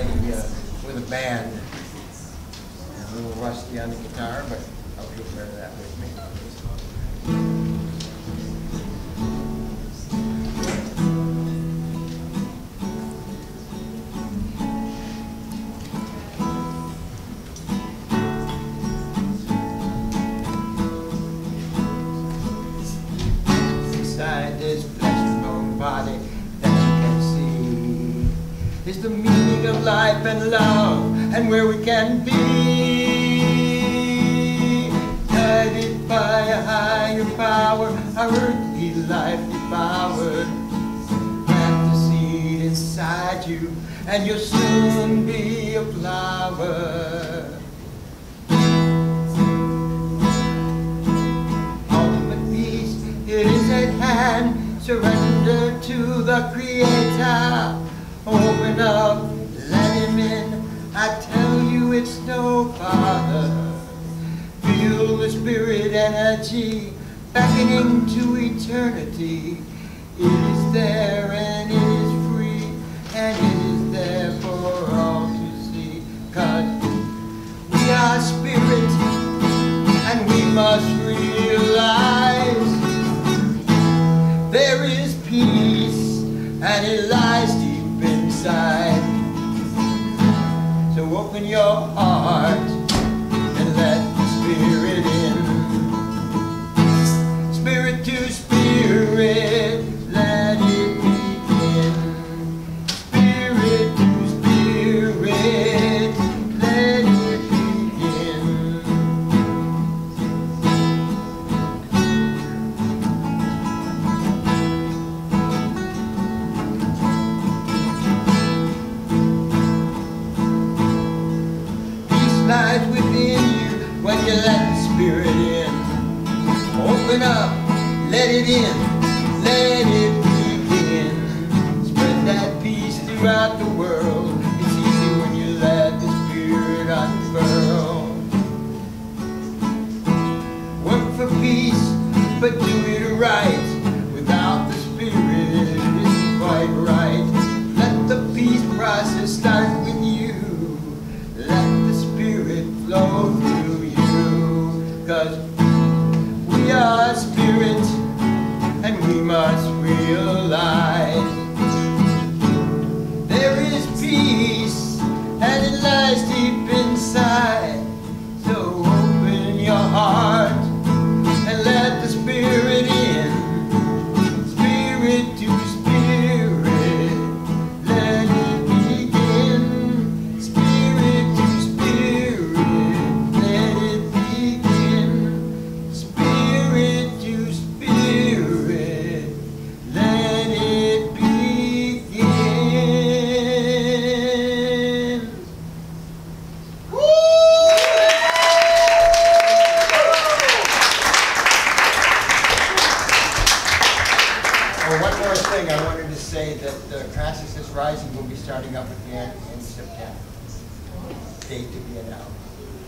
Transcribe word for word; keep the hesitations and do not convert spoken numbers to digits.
play uh, with a band. I'm a little rusty on the guitar, but I hope you'll bear that with me. Inside this flesh and bone body that you can see is the meaning of life and love and where we can be, guided by a higher power, our earthly life devoured. Plant the seed inside you and you'll soon be a flower. Ultimate peace, it is at hand. Surrender to the Creator. Open up, let Him in. I tell you it's no bother. Feel the spirit energy beckoning to eternity. It is there and it is free, and it is there for all to see. 'Cause we are spirit and we must realize there is peace and it lies deep inside. So open your heart and let the Spirit in. Spirit to spirit, let it begin. Spirit to spirit, let it begin. Lies within you when you let the Spirit in. Open up, let it in, let it begin. Spread that peace throughout the world. It's easy when you let the Spirit unfurl. Work for peace, but do it right. Without the Spirit, it isn't quite right. Let the peace process start with you. Let the Spirit flow through you. 'Cause we are spirit and we must realize there is peace and it lies deep inside. So open your heart and let the Spirit in. Spirit to spirit, let it begin. Spirit to spirit, let it begin. Spirit to spirit, let it begin. Woo! Oh, one more thing I wanted to say, that the Presales Rising will be starting up again in September. Date to be announced.